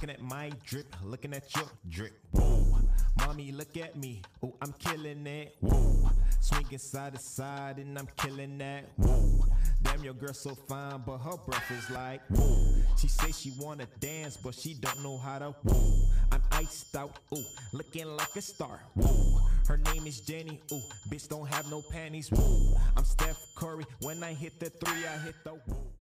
Looking at my drip, looking at your drip. Whoa, mommy, look at me. Oh, I'm killing it. Whoa, swinging side to side and I'm killing that. Whoa, damn, your girl so fine, but her breath is like whoa. She say she wanna dance, but she don't know how to. Whoa, I'm iced out. Ooh, looking like a star. Whoa, her name is Jenny. Ooh, bitch don't have no panties. Whoa, I'm Steph Curry. When I hit the three, I hit the whoa.